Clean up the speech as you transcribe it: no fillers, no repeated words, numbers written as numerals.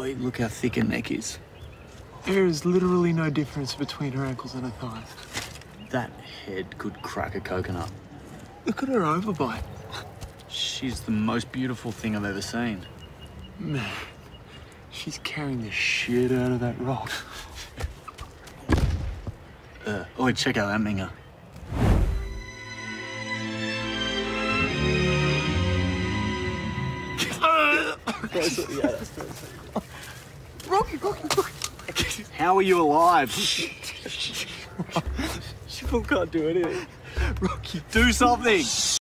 Oi, look how thick her neck is. There is literally no difference between her ankles and her thighs. That head could crack a coconut. Look at her overbite. She's the most beautiful thing I've ever seen. Man, she's carrying the shit out of that rock. Oi, check out that minger. Rocky. How are you alive? She can't do anything. Rocky, Do something!